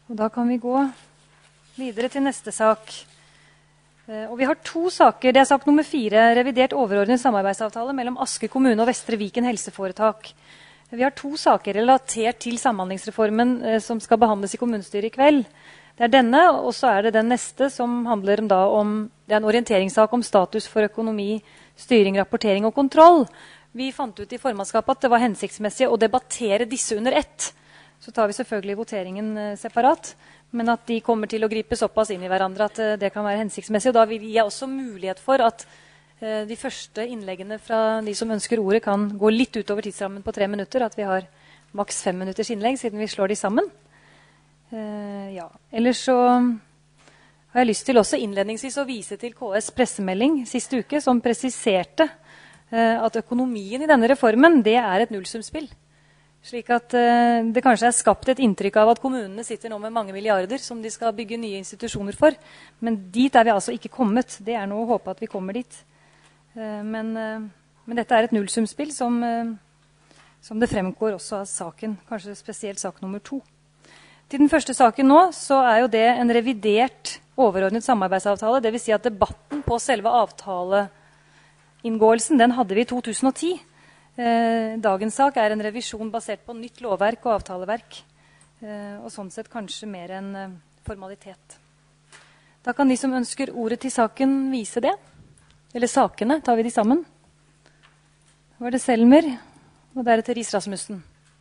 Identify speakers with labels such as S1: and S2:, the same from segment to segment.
S1: Og da kan vi gå videre til neste sak. Og vi har 2 saker. Det er sak nummer 4, revidert overordnet samarbeidsavtale mellom Asker kommune og Vestre Viken helseforetak. Vi har 2 saker relatert til samhandlingsreformen som skal behandles i kommunestyret i kveld. Det er denne, og så er det den neste som handler om det er en orienteringssak om status for økonomi, styring, rapportering og kontroll. Vi fant ut i formannskapet at det var hensiktsmessig å debattere disse under ett. Så tar vi selvfølgelig voteringen separat, men at de kommer til å gripe såpass inn i hverandre at det kan være hensiktsmessig. Og da vil jeg også mulighet for at de første innleggene fra de som ønsker ordet kan gå litt utover tidsrammen på 3 minutter, at vi har maks 5 minutters innlegg siden vi slår de sammen. Ja. Ellers så har jeg lyst til også innledningsvis å vise til KS pressemelding siste uke, som presiserte at økonomien i denne reformen, det er et nullsumspill. Slik at det kanskje er skapt et inntrykk av at kommunene sitter nå med mange milliarder som de skal bygge nye institusjoner for. Men dit er vi altså ikke kommet. Det er noe å håpe at vi kommer dit. Men dette er et nullsumspill som det fremgår også av saken, kanskje spesielt sak nummer 2. Til den første saken nå, så er jo det en revidert overordnet samarbeidsavtale. Det vil si at debatten på selve avtaleinngåelsen, den hadde vi i 2010. Dagens sak er en revisjon basert på nytt lovverk og avtaleverk. Og sånn sett kanskje mer en formalitet. Da kan de som ønsker ordet til saken vise det. Eller sakene, tar vi de sammen. Nå var det Selmer, og deretter Riis Rasmussen.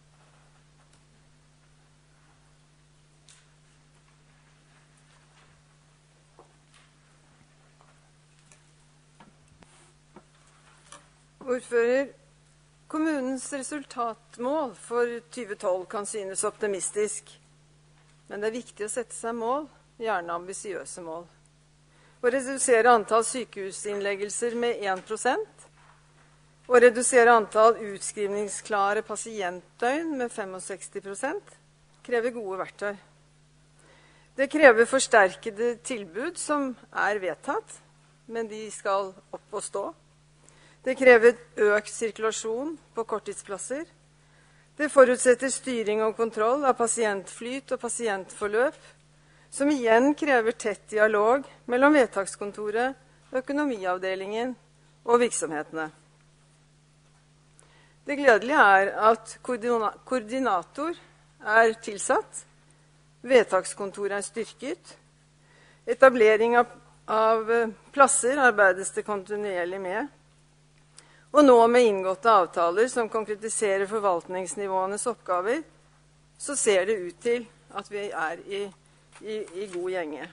S2: Ordfører, kommunens resultatmål for 2012 kan synes optimistisk, men det er viktig å sette seg mål, gjerne ambisiøse mål. Å redusere antall sykehusinnleggelser med 1%, å redusere antall utskrivningsklare pasientdøgn med 65%, krever gode verktøy. Det krever forsterkede tilbud som er vedtatt, men de skal opp og stå. Det krever økt sirkulasjon på korttidsplasser. Det forutsetter styring og kontroll av pasientflyt og pasientforløp, som igjen krever tett dialog mellom vedtakskontoret, økonomiavdelingen og virksomhetene. Det gledelige er at koordinator er tilsatt, vedtakskontoret er styrket, etablering av plasser arbeides det kontinuerlig med, og nå med inngåtte avtaler som konkretiserer forvaltningsnivåenes oppgaver, så ser det ut til at vi er i god gjenge.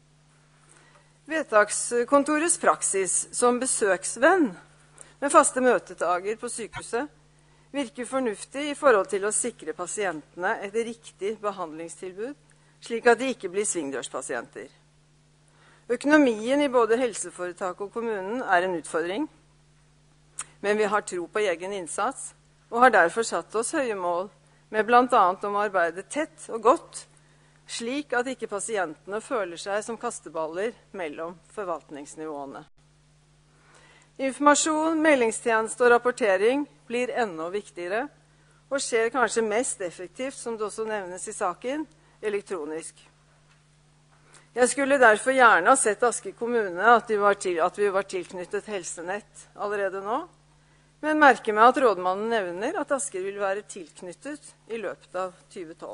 S2: Vedtakskontorets praksis som besøksvenn med faste møtedager på sykehuset virker fornuftig i forhold til å sikre pasientene et riktig behandlingstilbud, slik at de ikke blir svingdørspasienter. Økonomien i både helseforetak og kommunen er en utfordring, men vi har tro på egen innsats, og har derfor satt oss høye mål, med blant annet om å arbeide tett og godt, slik at ikke pasientene føler seg som kasteballer mellom forvaltningsnivåene. Informasjon, meldingstjeneste og rapportering blir enda viktigere, og skjer kanskje mest effektivt, som det også nevnes i saken, elektronisk. Jeg skulle derfor gjerne ha sett Asker kommune at vi var tilknyttet helsenett allerede nå, men merker meg at rådmannen nevner at Asker vil være tilknyttet i løpet av 2012.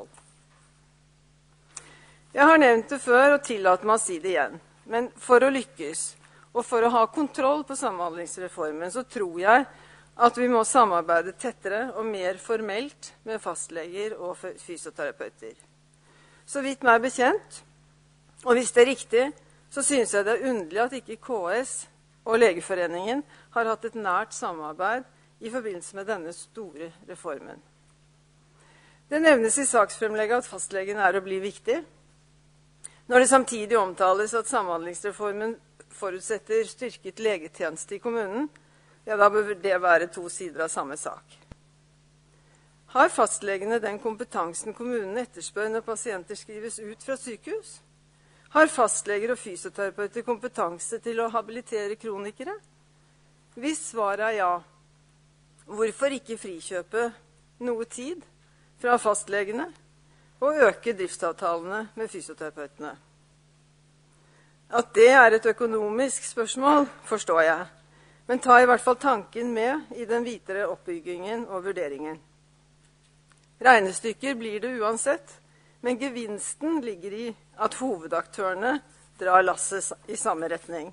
S2: Jeg har nevnt det før og tillater meg å si det igjen, men for å lykkes og for å ha kontroll på samhandlingsreformen, så tror jeg at vi må samarbeide tettere og mer formelt med fastleger og fysioterapeuter. Så vidt meg bekjent, og hvis det er riktig, så synes jeg det er underlig at ikke KS og Legeforeningen har hatt et nært samarbeid i forbindelse med denne store reformen. Det nevnes i saksfremlegget at fastlegen er å bli viktig. Når det samtidig omtales at samhandlingsreformen forutsetter styrket legetjeneste i kommunen, ja, da bør det være 2 sider av samme sak. Har fastlegene den kompetansen kommunen etterspør når pasienter skrives ut fra sykehus? Har fastleger og fysioterapeuter kompetanse til å habilitere kronikere? Hvis svaret er ja, hvorfor ikke frikjøpe noe tid fra fastlegene og øke driftsavtalene med fysioterapeutene. At det et økonomisk spørsmål, forstår jeg, men ta i hvert fall tanken med i den videre oppbyggingen og vurderingen. Regnestykker blir det uansett, men gevinsten ligger i at hovedaktørene drar lasset i samme retning.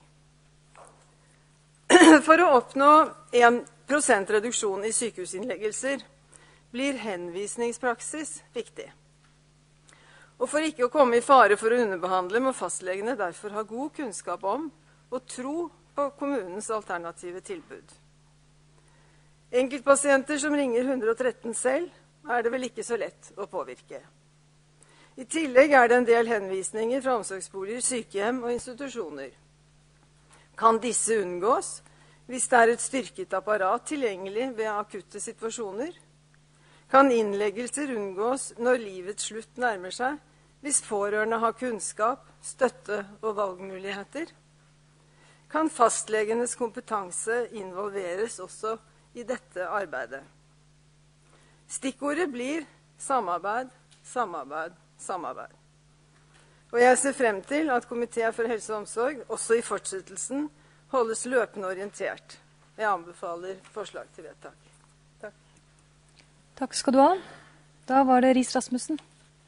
S2: For å oppnå 1% reduksjon i sykehusinnleggelser blir henvisningspraksis viktig. Og for ikke å komme i fare for å underbehandle, må fastlegene derfor ha god kunnskap om og tro på kommunens alternative tilbud. Enkeltpasienter som ringer 113 selv, det vel ikke så lett å påvirke. I tillegg det en del henvisninger fra omsorgsboliger, sykehjem og institusjoner. Kan disse unngås hvis det et styrket apparat tilgjengelig ved akutte situasjoner? Kan innleggelser unngås når livets slutt nærmer seg, hvis pårørende har kunnskap, støtte og valgmuligheter? Kan fastlegenes kompetanse involveres også i dette arbeidet? Stikkordet blir samarbeid, samarbeid, samarbeid. Og jeg ser frem til at Komiteen for helse og omsorg også i fortsettelsen holdes løpende orientert. Jeg anbefaler forslag til vedtak. Takk.
S1: Takk skal du ha. Da var det Riis Rasmussen.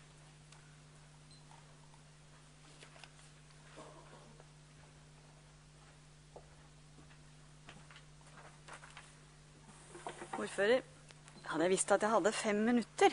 S3: Ordfører, hadde jeg visst at jeg hadde 5 minutter.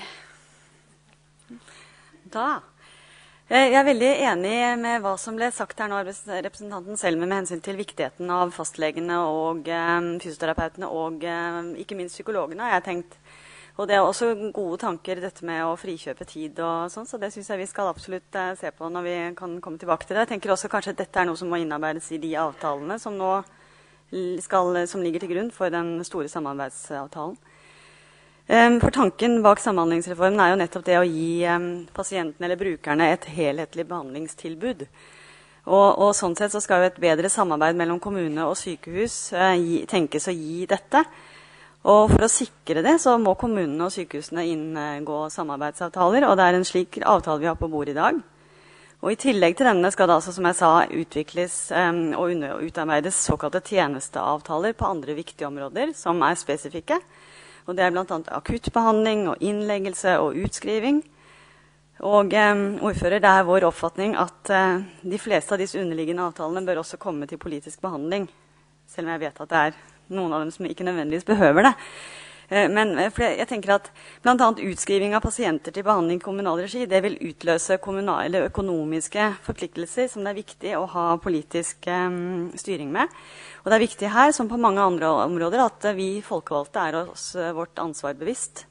S3: Da. Jeg veldig enig med hva som ble sagt her nå, representanten Selme, med hensyn til viktigheten av fastlegene og fysioterapeutene og ikke minst psykologene, har jeg tenkt. Og det også gode tanker, dette med å frikjøpe tid og sånn, så det synes jeg vi skal absolutt se på når vi kan komme tilbake til det. Jeg tenker også kanskje at dette noe som må innarbeides i de avtalene som nå som ligger til grunn for den store samarbeidsavtalen. For tanken bak samhandlingsreformen jo nettopp det å gi pasientene eller brukerne et helhetlig behandlingstilbud. Og sånn sett så skal jo et bedre samarbeid mellom kommune og sykehus tenkes å gi dette. Og for å sikre det så må kommunene og sykehusene inngå samarbeidsavtaler, og det en slik avtale vi har på bordet i dag. Og i tillegg til denne skal det altså, som jeg sa, utvikles og utarbeides såkalte tjenesteavtaler på andre viktige områder som spesifikke. Og det blant annet akuttbehandling og innleggelse og utskriving. Og ordfører, det vår oppfatning at de fleste av disse underliggende avtalene bør også komme til politisk behandling. Selv om jeg vet at det noen av dem som ikke nødvendigvis behøver det. Men jeg tenker at blant annet utskriving av pasienter til behandling i kommunal regi, det vil utløse økonomiske forpliktelser som det viktig å ha politisk styring med. Og det viktig her, som på mange andre områder, at vi folkevalgte oss vårt ansvar bevisst.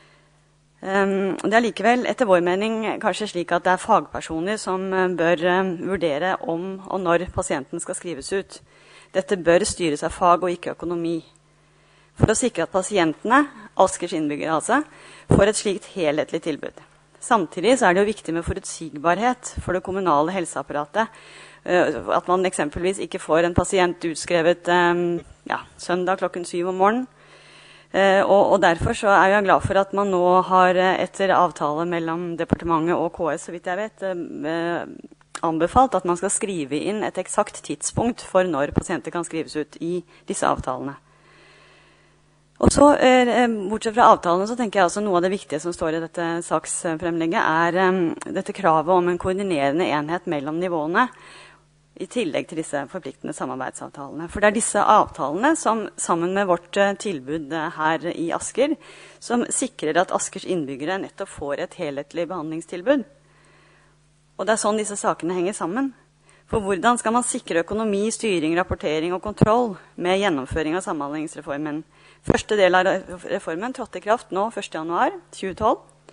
S3: Det likevel, etter vår mening, kanskje slik at det fagpersoner som bør vurdere om og når pasienten skal skrives ut. Dette bør styres av fag og ikke økonomi. For å sikre at pasientene, Askers innbyggere altså, får et slikt helhetlig tilbud. Samtidig så det jo viktig med forutsigbarhet for det kommunale helseapparatet. At man eksempelvis ikke får en pasient utskrevet søndag klokken 7 om morgenen. Og derfor så jeg glad for at man nå har etter avtale mellom departementet og KS, så vidt jeg vet, anbefalt at man skal skrive inn et eksakt tidspunkt for når pasienter kan skrives ut i disse avtalene. Og så, bortsett fra avtalene, så tenker jeg også noe av det viktige som står i dette saksfremlegget dette kravet om en koordinerende enhet mellom nivåene, i tillegg til disse forpliktende samarbeidsavtalene. For det disse avtalene som sammen med vårt tilbud her i Asker, som sikrer at Askers innbyggere nettopp får et helhetlig behandlingstilbud. Og det sånn disse sakene henger sammen. For hvordan skal man sikre økonomi, styring, rapportering og kontroll med gjennomføring av samhandlingsreformen? Første del av reformen trådte i kraft nå 1. januar 2012.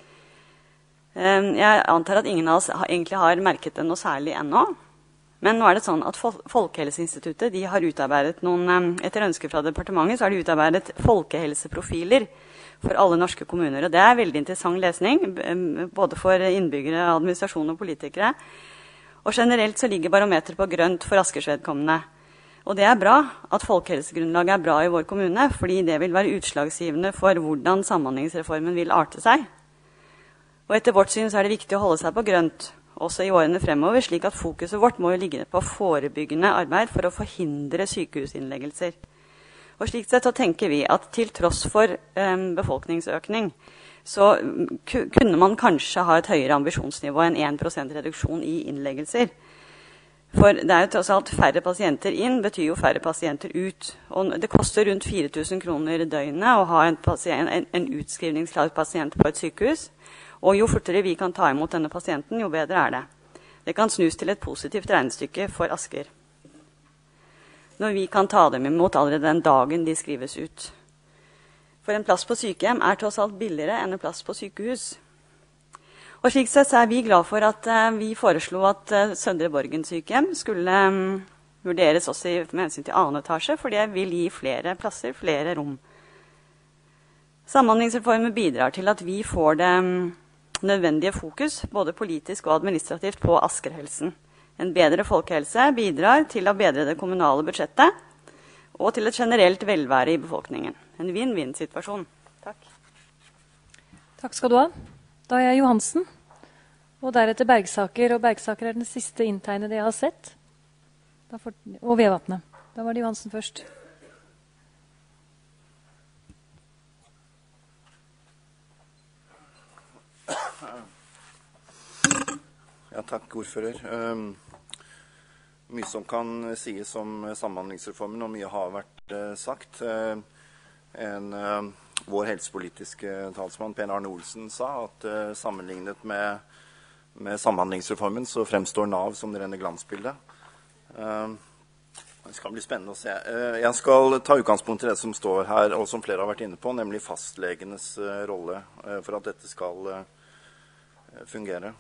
S3: Jeg antar at ingen av oss egentlig har merket det noe særlig ennå. Men nå det sånn at Folkehelseinstituttet de har utarbeidet etter ønske fra departementet, så har de utarbeidet folkehelseprofiler for alle norske kommuner. Og det veldig interessant lesning, både for innbyggere, administrasjon og politikere. Og generelt så ligger barometeret på grønt for Askers vedkommende. Og det bra at folkehelsegrunnlaget bra i vår kommune, fordi det vil være utslagsgivende for hvordan samhandlingsreformen vil arte seg. Og etter vårt syn så det viktig å holde seg på grønt, også i årene fremover, slik at fokuset vårt må jo ligge på forebyggende arbeid for å forhindre sykehusinnleggelser. Og slik sett så tenker vi at til tross for befolkningsøkning, så kunne man kanskje ha et høyere ambisjonsnivå enn 1% reduksjon i innleggelser. For det jo tross alt færre pasienter inn, betyr jo færre pasienter ut. Og det koster rundt 4.000 kroner døgnet å ha en utskrivningsklar pasient på et sykehus. Og jo fortere vi kan ta imot denne pasienten, jo bedre det. Det kan snus til et positivt regnestykke for Asker. Når vi kan ta dem imot allerede den dagen de skrives ut. For en plass på sykehjem tross alt billigere enn en plass på sykehus. Og slik sett så vi glad for at vi foreslo at Søndre Borgen sykehjem skulle vurderes også med hensyn til annen etasje, for det vil gi flere plasser, flere rom. Samhandlingsreformen bidrar til at vi får det nødvendige fokus, både politisk og administrativt, på Askerhelsen. En bedre folkehelse bidrar til å bedre det kommunale budsjettet og til et generelt velvære i befolkningen. En vinn-vinn-situasjon. Takk.
S1: Takk skal du ha. Da jeg Johansen, og deretter Bergsaker, og Bergsaker den siste inntegnede jeg har sett. Og Vevatnet. Da var det Johansen først.
S4: Ja, takk, ordfører. Mye som kan sies om samhandlingsreformen, og mye har vært sagt. Vår helsepolitiske talsmann, Per Arne Olsen, sa at sammenlignet med samhandlingsreformen så fremstår NAV som det rene glansbildet. Det skal bli spennende å se. Jeg skal ta utgangspunkt i det som står her, og som flere har vært inne på, nemlig fastlegenes rolle for at dette skal fungere.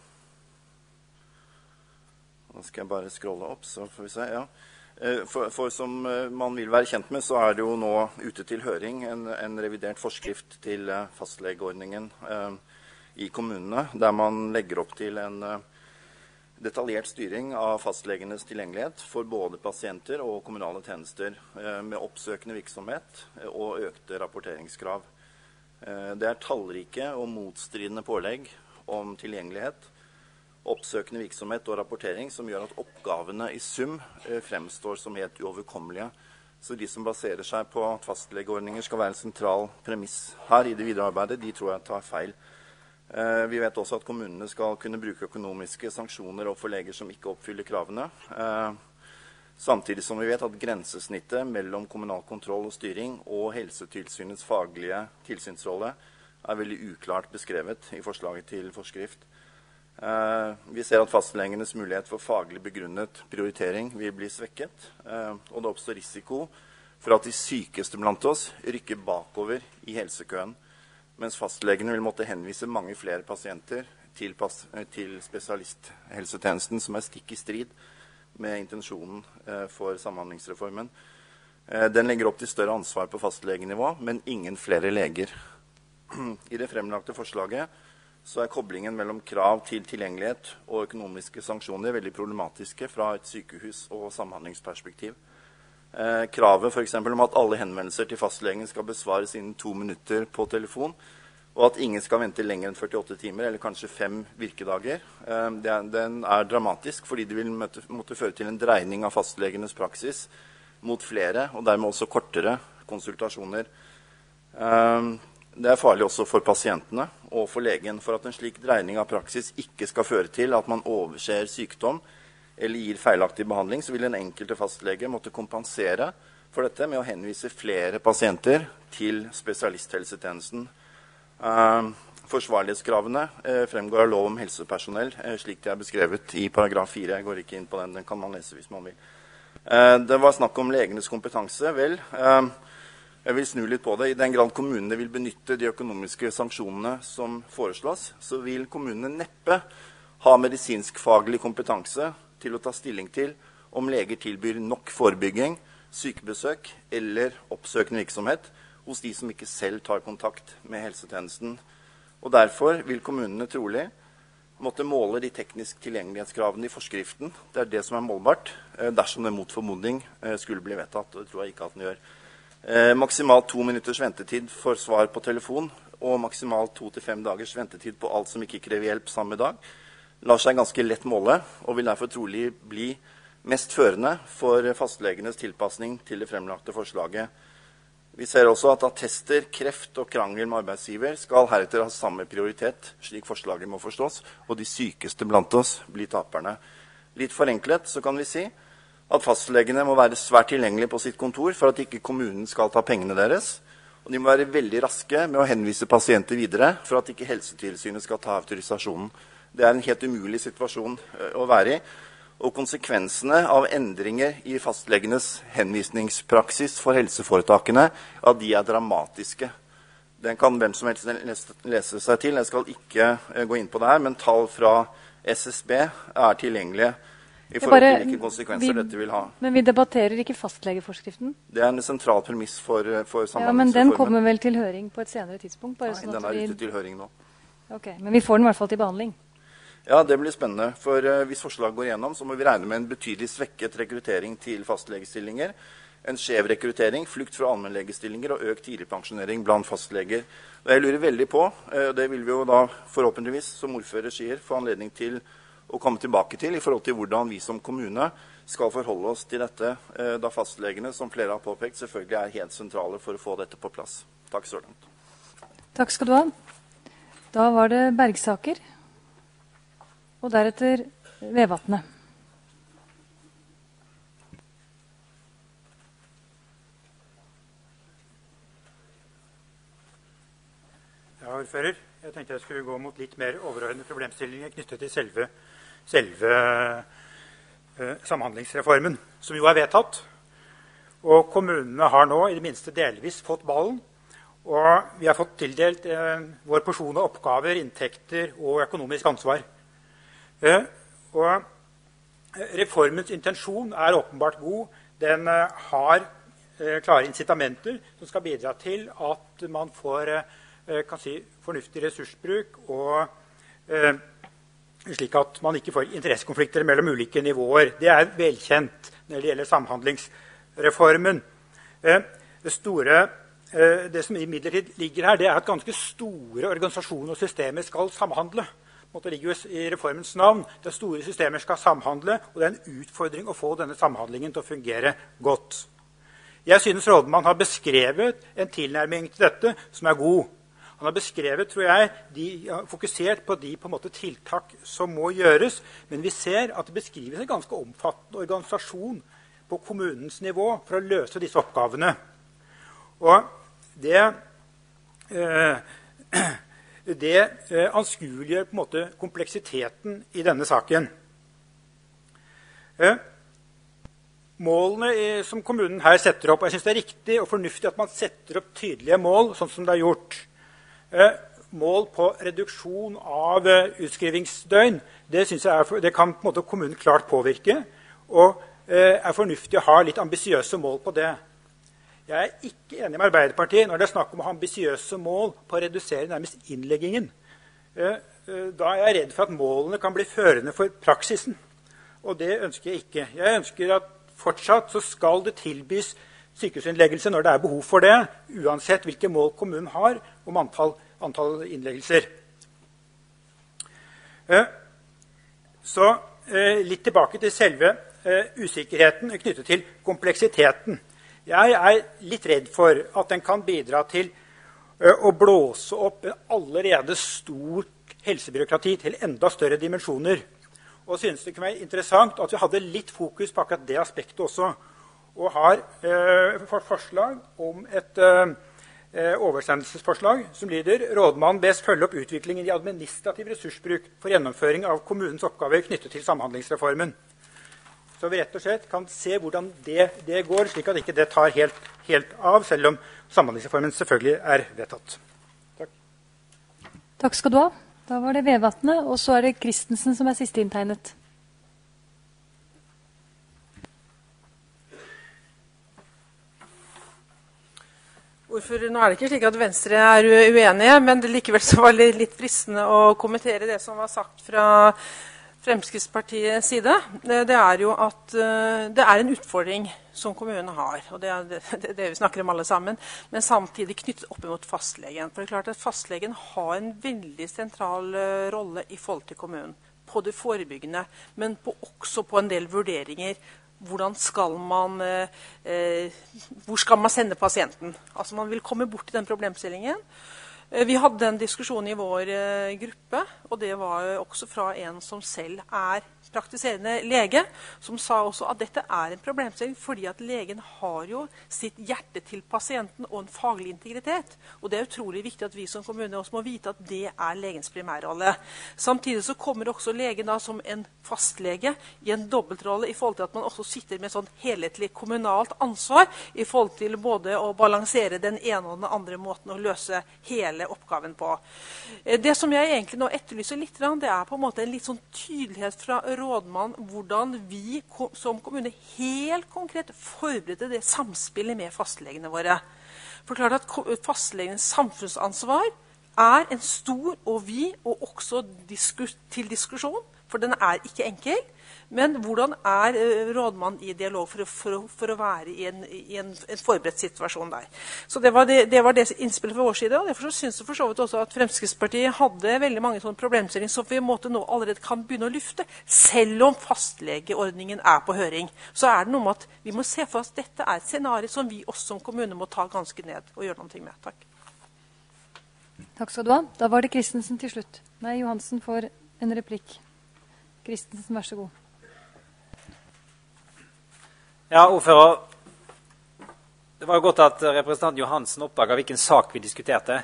S4: Nå skal jeg bare scrolle opp, så får vi se. Ja. For som man vil være kjent med, så det jo nå ute til høring en revidert forskrift til fastlegeordningen i kommunene, der man legger opp til en detaljert styring av fastlegenes tilgjengelighet for både pasienter og kommunale tjenester, med oppsøkende virksomhet og økte rapporteringskrav. Det tallrike og motstridende pålegg om tilgjengelighet, oppsøkende virksomhet og rapportering som gjør at oppgavene i sum fremstår som helt uoverkommelige. Så de som baserer seg på at fastlegeordninger skal være en sentral premiss her i det videre arbeidet, de tror jeg tar feil. Vi vet også at kommunene skal kunne bruke økonomiske sanksjoner overfor leger som ikke oppfyller kravene. Samtidig som vi vet at grensesnittet mellom kommunal kontroll og styring og Helsetilsynets faglige tilsynsrolle veldig uklart beskrevet i forslaget til forskrift. Vi ser at fastlegenes mulighet for faglig begrunnet prioritering vil bli svekket, og det oppstår risiko for at de sykeste blant oss rykker bakover i helsekøen, mens fastlegene vil måtte henvise mange flere pasienter til spesialisthelsetjenesten, som stikk i strid med intensjonen for samhandlingsreformen. Den legger opp til større ansvar på fastlegenivå, men ingen flere leger. I det fremlagte forslaget så koblingen mellom krav til tilgjengelighet og økonomiske sanksjoner veldig problematiske fra et sykehus- og samhandlingsperspektiv. Kravet for eksempel om at alle henvendelser til fastlegen skal besvares innen 2 minutter på telefon, og at ingen skal vente lenger enn 48 timer, eller kanskje 5 virkedager, den dramatisk, fordi det vil måtte føre til en dreining av fastlegenes praksis mot flere, og dermed også kortere konsultasjoner. Det farlig også for pasientene og for legen, for at en slik dreining av praksis ikke skal føre til at man overser sykdom eller gir feilaktig behandling, så vil den enkelte fastlege måtte kompensere for dette med å henvise flere pasienter til spesialisthelsetjenesten. Forsvarlighetskravene fremgår av lov om helsepersonell, slik det beskrevet i paragraf 4. Jeg går ikke inn på den kan man lese hvis man vil. Det var snakk om legenes kompetanse. Vel, jeg vil snu litt på det. I den grad kommunene vil benytte de økonomiske sanksjonene som foreslås, så vil kommunene neppe ha medisinsk-faglig kompetanse til å ta stilling til om leger tilbyr nok forebygging, sykebesøk eller oppsøkende virksomhet hos de som ikke selv tar kontakt med helsetjenesten. Og derfor vil kommunene trolig måtte måle de teknisk tilgjengelighetskravene i forskriften. Det det som målbart, dersom det mot formodning skulle bli vedtatt, og det tror jeg ikke at den gjør. Maksimalt 2 minutters ventetid for svar på telefon og maksimalt 2 til 5 dagers ventetid på alt som ikke krever hjelp samme dag, lar seg ganske lett måle, og vil derfor trolig bli mest førende for fastlegenes tilpasning til det fremlagte forslaget. Vi ser også at attester, kreft og krangel med arbeidsgiver skal heretter ha samme prioritet, slik forslaget må forstås, og de sykeste blant oss blir taperne. Litt forenklet så kan vi si at fastlegene må være svært tilgjengelige på sitt kontor for at ikke kommunen skal ta pengene deres, og de må være veldig raske med å henvise pasienter videre for at ikke Helsetilsynet skal ta autorisasjonen. Det er en helt umulig situasjon å være i, og konsekvensene av endringer i fastlegenes henvisningspraksis for helseforetakene, ja, de er dramatiske. Den kan hvem som helst lese seg til. Jeg skal ikke gå inn på det her, men tall fra SSB er tilgjengelige i forhold til hvilke konsekvenser dette vil ha.
S1: Men vi debatterer ikke fastlegeforskriften?
S4: Det er en sentral premiss for samhandlingsreformen.
S1: Ja, men den kommer vel til høring på et senere tidspunkt? Bare
S4: Nei,
S1: sånn
S4: den er ute til høring nå.
S1: Ok, men vi får den i hvert fall til behandling.
S4: Ja, det blir spennende, for hvis forslaget går igjennom, så må vi regne med en betydelig svekket rekruttering til fastlegestillinger, en skjev rekruttering, flukt fra allmennlegestillinger og økt tidligpensjonering blant fastleger. Og jeg lurer veldig på, det vil vi jo da forhåpentligvis, som ordfører sier, få anledning til å komme tilbake til i forhold til hvordan vi som kommune skal forholde oss til dette, da fastlegene, som flere har påpekt, selvfølgelig er helt sentrale for å få dette på plass. Takk så langt.
S1: Takk skal du ha. Da var det Bergsaker, og deretter Vevatnet.
S5: Ja, ordfører. Jeg tenkte jeg skulle gå mot litt mer overordnede problemstillinger knyttet til selve samhandlingsreformen, som jo er vedtatt. Og kommunene har nå i det minste delvis fått ballen, og vi har fått tildelt vår porsjon av oppgaver, inntekter og økonomisk ansvar. Og reformens intensjon er åpenbart god. Den har klare incitamenter som skal bidra til at man får fornuftig ressursbruk, og slik at man ikke får interessekonflikter mellom ulike nivåer. Det er velkjent når det gjelder samhandlingsreformen. Det som imidlertid ligger her, det er at ganske store organisasjoner og systemer skal samhandle. Det ligger jo i reformens navn. Det er store systemer skal samhandle, og det er en utfordring å få denne samhandlingen til å fungere godt. Jeg synes rådmannen har beskrevet en tilnærming til dette som er god. Han har beskrevet, tror jeg, fokusert på de tiltak som må gjøres, men vi ser at det beskrives en ganske omfattende organisasjon på kommunens nivå for å løse disse oppgavene. Og det anskueliggjør på en måte kompleksiteten i denne saken. Målene som kommunen her setter opp, og jeg synes det er riktig og fornuftig at man setter opp tydelige mål, sånn som det er gjort. Mål på reduksjon av utskrivingsdøgn, det kan på en måte kommunen klart påvirke, og er fornuftig å ha litt ambisiøse mål på det. Jeg er ikke enig med Arbeiderpartiet når det er snakk om å ha ambisiøse mål på å redusere nærmest innleggingen. Da er jeg redd for at målene kan bli førende for praksisen, og det ønsker jeg ikke. Jeg ønsker at fortsatt så skal det tilbys sykehusinnleggelse når det er behov for det, uansett hvilke mål kommunen har om antall innleggelser. Så litt tilbake til selve usikkerheten knyttet til kompleksiteten. Jeg er litt redd for at den kan bidra til å blåse opp en allerede stort helsebyråkrati til enda større dimensjoner. Og synes det kunne være interessant at vi hadde litt fokus på akkurat det aspektet også, og har forslag om et oversendelsesforslag som lyder: rådmannen bes følge opp utviklingen i administrativ ressursbruk for gjennomføring av kommunens oppgaver knyttet til samhandlingsreformen. Så vi rett og slett kan se hvordan det går, slik at ikke det tar helt av, selv om samhandlingsreformen selvfølgelig er vedtatt. Takk.
S1: Takk skal du ha. Da var det Vevatnet, og så er det Christensen som er siste inntegnet.
S2: Ordfører, nå er det ikke slik at Venstre er uenige, men det likevel så var det litt fristende å kommentere det som var sagt fra Fremskrittspartiets side, det jo at det en utfordring som kommunen har, og det vi snakker om alle sammen, men samtidig knyttet opp mot fastlegen. For det klart at fastlegen har en veldig sentral rolle i forhold til kommunen, på det forebyggende, men også på en del vurderinger. Hvor skal man sende pasienten? Altså man vil komme bort til den problemstillingen. Vi hadde en diskusjon i vår gruppe, og det var også fra en som selv praktiserende lege, som sa også at dette en problemstilling, fordi at legen har jo sitt hjerte til pasienten og en faglig integritet. Og det utrolig viktig at vi som kommune også må vite at det legens primærrolle. Samtidig så kommer også legen da som en fastlege i en dobbeltrolle i forhold til at man også sitter med sånn helhetlig kommunalt ansvar i forhold til både å balansere den ene og den andre måten å løse hele oppgaven på. Det som jeg egentlig nå etterlyser litt, det på en måte en litt sånn tydelighet fra rådmann, hvordan vi som kommune helt konkret forbereder det samspillet med fastlegene våre. For klart at fastlegens samfunnsansvar en stor og også til diskusjon, for den ikke enkel. Men hvordan rådmann i dialog for å være i en forberedt situasjon der? Så det var det innspillet fra vår side, og derfor synes jeg for så vidt også at Fremskrittspartiet hadde veldig mange sånne problemstillinger som vi nå allerede kan begynne å lufte, selv om fastlegeordningen på høring. Så det noe med at vi må se for oss at dette et scenario som vi også som kommune må ta ganske ned og gjøre noe med. Takk.
S1: Takk skal du ha. Da var det Christensen til slutt. Nei, Johansen får en replikk. Christensen, vær så god.
S6: Ja, ordfører. Det var jo godt at representanten Johansen oppdaget hvilken sak vi diskuterte.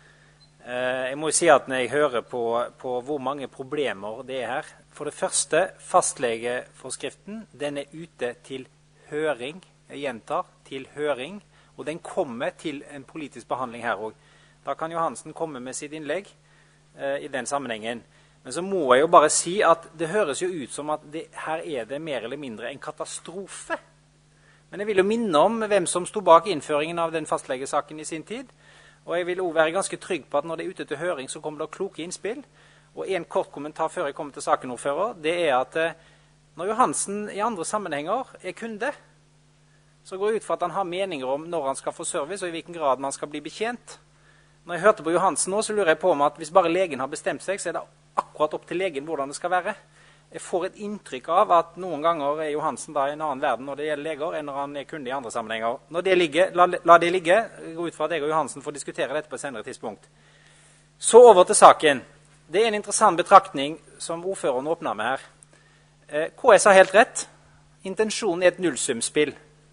S6: Jeg må jo si at når jeg hører på hvor mange problemer det her. For det første, fastlegeforskriften, den ute til høring. Jeg gjentar, til høring. Og den kommer til en politisk behandling her også. Da kan Johansen komme med sitt innlegg i den sammenhengen. Men så må jeg jo bare si at det høres jo ut som at her det mer eller mindre en katastrofe. Men jeg vil jo minne om hvem som stod bak innføringen av den fastlegesaken i sin tid. Og jeg vil også være ganske trygg på at når det ute til høring, så kommer det kloke innspill. Og en kort kommentar før jeg kommer til saken, ordfører, det at når Johansen i andre sammenhenger kunde, så går det ut for at han har meninger om når han skal få service, og i hvilken grad man skal bli betjent. Når jeg hørte på Johansen nå, så lurer jeg på om at hvis bare legen har bestemt seg, så det akkurat opp til legen hvordan det skal være. Jeg får et inntrykk av at noen ganger Johansen da i en annen verden når det gjelder leger, enn når han kunde i andre sammenhenger. Når det ligger, la det ligge, gå ut fra at jeg og Johansen får diskutere dette på et senere tidspunkt. Så over til saken. Det en interessant betraktning som ordføreren åpner med her. KS har helt rett. Intensjonen et nullsumspill.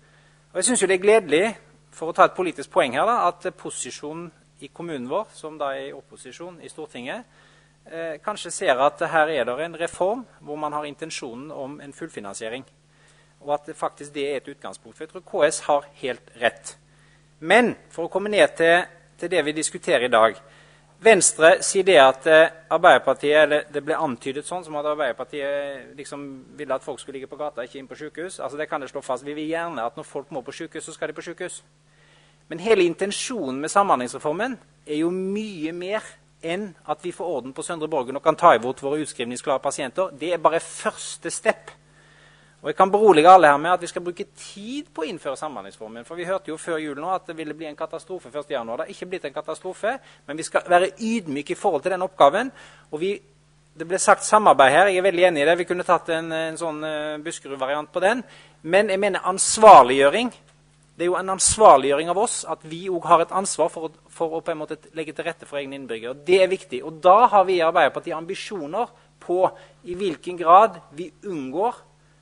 S6: Og jeg synes jo det gledelig, for å ta et politisk poeng her, da, at posisjonen i kommunen vår, som da i opposisjon i Stortinget, kanskje ser at her det en reform hvor man har intensjonen om en fullfinansiering. Og at det faktisk det et utgangspunkt. For jeg tror KS har helt rett. Men for å komme ned til det vi diskuterer i dag. Venstre sier det at Arbeiderpartiet, eller det ble antydet sånn som at Arbeiderpartiet liksom ville at folk skulle ligge på gata, ikke inn på sykehus. Altså det kan det slå fast. Vi vil gjerne at når folk må på sykehus, så skal de på sykehus. Men hele intensjonen med samhandlingsreformen jo mye mer enn at vi får orden på Søndre Borgen og kan ta imot våre utskrivningsklare pasienter. Det bare første step. Og jeg kan berolige alle her med at vi skal bruke tid på å innføre samhandlingsformen. For vi hørte jo før jul nå at det ville bli en katastrofe 1. januar. Det har ikke blitt en katastrofe, men vi skal være ydmyke i forhold til den oppgaven. Og det ble sagt samarbeid her, jeg veldig enig i det. Vi kunne tatt en sånn Buskerud-variant på den. Men jeg mener ansvarliggjøring. Det jo en ansvarliggjøring av oss at vi også har et ansvar for å på en måte legge til rette for egne innbyggere. Det viktig. Og da har vi i Arbeiderpartiet ambisjoner på i hvilken grad vi unngår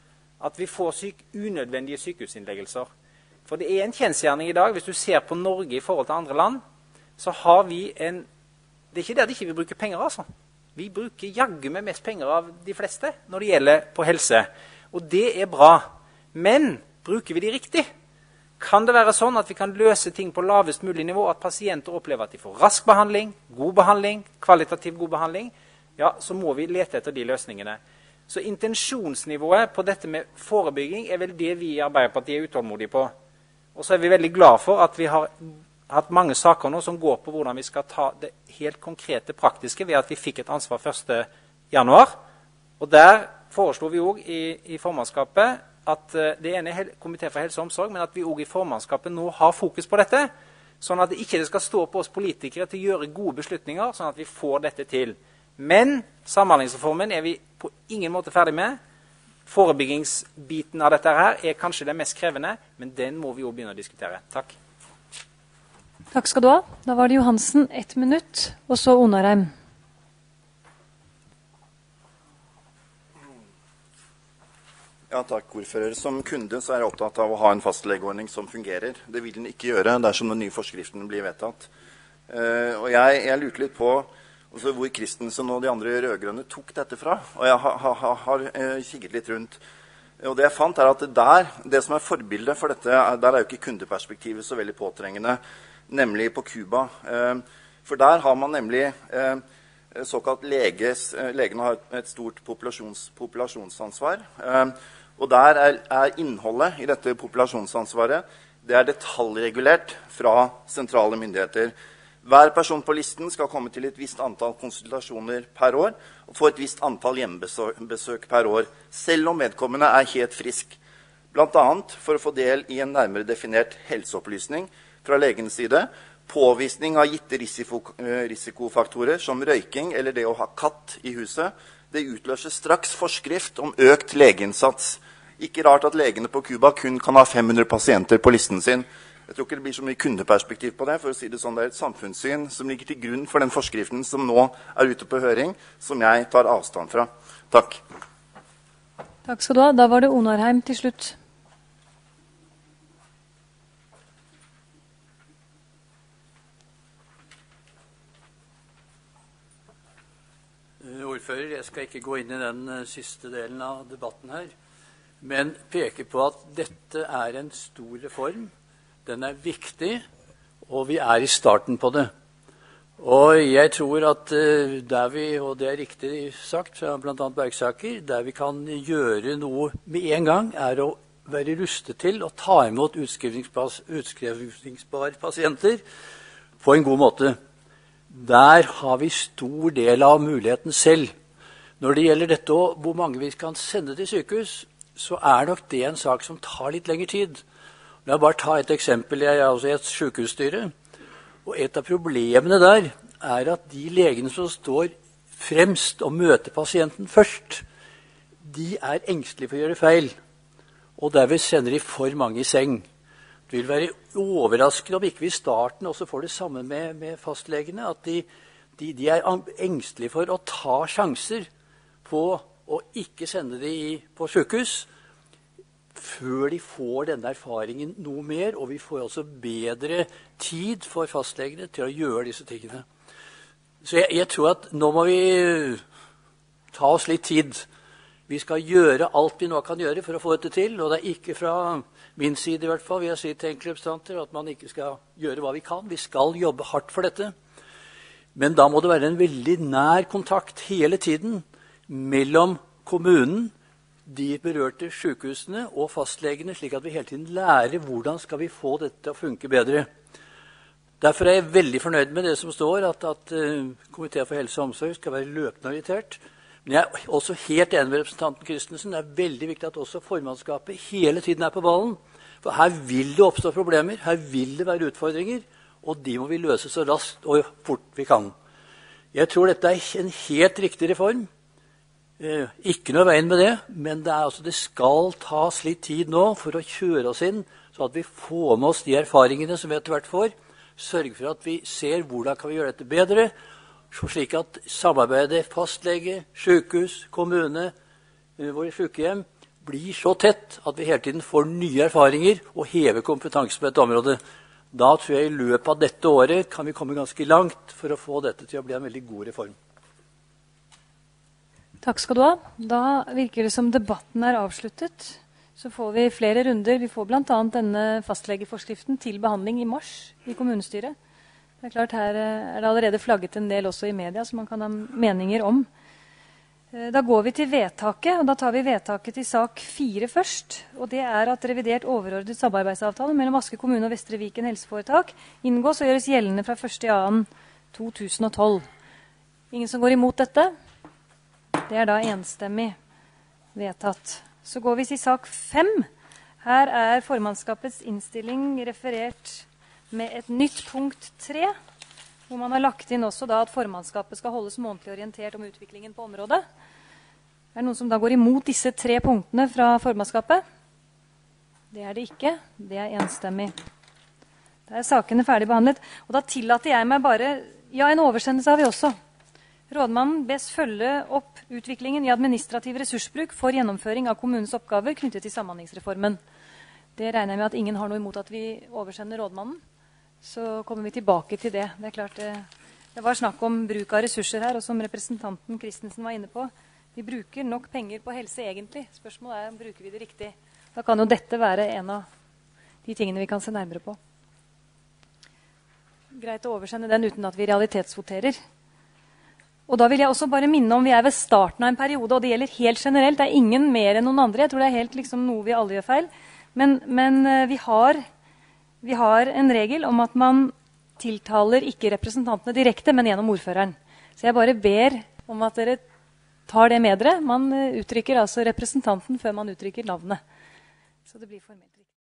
S6: at vi får unødvendige sykehusinnleggelser. For det en kjensgjerning i dag, hvis du ser på Norge i forhold til andre land, så har vi det ikke det at ikke vi bruker penger, altså. Vi bruker jaggu med mest penger av de fleste når det gjelder på helse. Og det bra. Men bruker vi de riktig? Kan det være sånn at vi kan løse ting på lavest mulig nivå, at pasienter opplever at de får rask behandling, god behandling, kvalitativ god behandling, ja, så må vi lete etter de løsningene. Så intensjonsnivået på dette med forebygging vel det vi i Arbeiderpartiet utålmodige på. Og så vi veldig glad for at vi har hatt mange saker nå som går på hvordan vi skal ta det helt konkrete praktiske ved at vi fikk et ansvar 1. januar, Og der foreslo vi også i formannskapet at det ene er komité for helse og omsorg, men at vi også i formannskapet nå har fokus på dette, sånn at det ikke skal stå på oss politikere til å gjøre gode beslutninger, sånn at vi får dette til. Men samhandlingsreformen er vi på ingen måte ferdig med. Forebyggingsbiten av dette her er kanskje det mest krevende, men den må vi jo begynne å diskutere. Takk.
S1: Takk skal du ha. Da var det Johansen 1 minutt, og så Onarheim.
S4: Ja, takk, ordfører. Som kunde så er jeg opptatt av å ha en fastlegeordning som fungerer. Det vil den ikke gjøre dersom den nye forskriften blir vedtatt. Og jeg lurte litt på hvor Christensen og de andre rødgrønne tok dette fra. Og jeg har kikket litt rundt. Og det jeg fant er at det som er forbildet for dette, der er jo ikke kundeperspektivet så veldig påtrengende, nemlig på Cuba. For der har man nemlig såkalt legene har et stort populasjonsansvar. Og der er innholdet i dette populasjonsansvaret, det er detaljregulert fra sentrale myndigheter. Hver person på listen skal komme til et visst antall konsultasjoner per år, og få et visst antall hjemmebesøk per år, selv om vedkommende er helt frisk. Blant annet for å få del i en nærmere definert helseopplysning fra legens side, påvisning av gitte risikofaktorer som røyking eller det å ha katt i huset. Det utløser straks forskrift om økt legeinnsats. Ikke rart at legene på Cuba kun kan ha 500 pasienter på listen sin. Jeg tror ikke det blir så mye kundeperspektiv på det, for å si det sånn. Det er et samfunnssyn som ligger til grunn for den forskriften som nå er ute på høring, som jeg tar avstand fra. Takk.
S1: Takk skal du ha. Da var det Onarheim til slutt.
S7: Ordfører, jeg skal ikke gå inn i den siste delen av debatten her, men peke på at dette er en stor reform. Den er viktig, og vi er i starten på det. Og jeg tror at der vi, og det er riktig sagt fra blant annet Bergsaker, der vi kan gjøre noe med en gang, er å være rustet til å ta imot utskrivningsbare pasienter på en god måte. Der har vi stor del av muligheten selv. Når det gjelder dette og hvor mange vi kan sende til sykehus, så er nok det en sak som tar litt lengre tid. La meg bare ta et eksempel. Jeg er altså i et sykehusstyre, og et av problemene der er at de legene som står fremst og møter pasienten først, de er engstelige for å gjøre feil, og derved sender de for mange i seng. Det vil være overraskende om ikke vi i starten også får det samme med fastlegene, at de er engstelige for å ta sjanser på å ikke sende de på sykehus før de får denne erfaringen noe mer, og vi får også bedre tid for fastlegene til å gjøre disse tingene. Så jeg tror at nå må vi ta oss litt tid. Vi skal gjøre alt vi nå kan gjøre for å få dette til, og det er ikke fra min side i hvert fall, vil jeg si til enkelte representanter, at man ikke skal gjøre hva vi kan. Vi skal jobbe hardt for dette. Men da må det være en veldig nær kontakt hele tiden mellom kommunen, de berørte sykehusene og fastlegene, slik at vi hele tiden lærer hvordan skal vi få dette til å funke bedre. Derfor er jeg veldig fornøyd med det som står, at Komité for helse og omsorg skal være løpende orientert. Men jeg er også helt enig med representanten Christensen. Det er veldig viktig at også formannskapet hele tiden er på ballen. For her vil det oppstå problemer, her vil det være utfordringer, og de må vi løse så raskt og fort vi kan. Jeg tror dette er en helt riktig reform. Ikke noe veien med det, men det skal tas litt tid nå for å kjøre oss inn, så at vi får med oss de erfaringene som vi etter hvert får. Sørge for at vi ser hvordan kan vi gjøre dette bedre, slik at samarbeidet fastlege, sykehus, kommune, våre sykehjem blir så tett at vi hele tiden får nye erfaringer og hever kompetanse på dette området. Da tror jeg i løpet av dette året kan vi komme ganske langt for å få dette til å bli en veldig god reform.
S1: Takk skal du ha. Da virker det som debatten er avsluttet. Så får vi flere runder. Vi får blant annet denne fastlegeforskriften til behandling i mars i kommunestyret. Det er klart, her er det allerede flagget en del også i media som man kan ha meninger om. Da går vi til vedtaket, og da tar vi vedtaket til sak 4 først. Og det er at revidert overordnet samarbeidsavtale mellom Asker kommune og Vestre Viken helseforetak inngås og gjøres gjeldende fra 1. januar 2012. Ingen som går imot dette? Det er da enstemmig vedtatt. Så går vi til sak 5. Her er formannskapets innstilling referert med et nytt punkt 3, hvor man har lagt inn også da at formannskapet skal holdes månedlig orientert om utviklingen på området. Er det noen som da går imot disse 3 punktene fra formannskapet? Det er det ikke. Det er enstemmig. Da er sakene ferdig behandlet. Og da tillater jeg meg bare... Ja, en oversendelse har vi også. Rådmannen bes følge opp utviklingen i administrativ ressursbruk for gjennomføring av kommunens oppgaver knyttet til samhandlingsreformen. Det regner jeg med at ingen har noe imot at vi oversender rådmannen. Så kommer vi tilbake til det. Det er klart det var snakk om bruk av ressurser her, og som representanten Christensen var inne på, vi bruker nok penger på helse egentlig. Spørsmålet er om bruker vi det riktig. Da kan jo dette være en av de tingene vi kan se nærmere på. Greit å oversende den uten at vi realitetsvoterer. Og da vil jeg også bare minne om vi er ved starten av en periode, og det gjelder helt generelt. Det er ingen mer enn noen andre. Jeg tror det er helt liksom noe vi alle gjør feil. Men vi har en regel om at man tiltaler ikke representantene direkte, men gjennom ordføreren. Så jeg bare ber om at dere tar det med dere. Man uttrykker altså representanten før man uttrykker navnet. Så det blir formelt riktig.